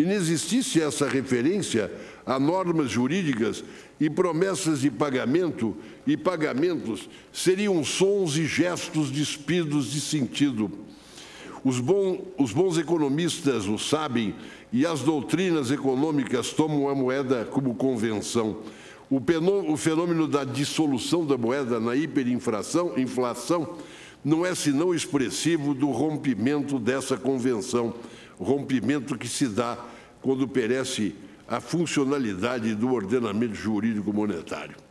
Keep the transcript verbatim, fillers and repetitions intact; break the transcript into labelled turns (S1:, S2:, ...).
S1: inexistisse essa referência a normas jurídicas e promessas de pagamento e pagamentos seriam sons e gestos despidos de sentido. Os, bom, os bons economistas o sabem e as doutrinas econômicas tomam a moeda como convenção. O, penô, o fenômeno da dissolução da moeda na hiperinflação inflação, não é senão expressivo do rompimento dessa convenção, rompimento que se dá quando perece a funcionalidade do ordenamento jurídico monetário.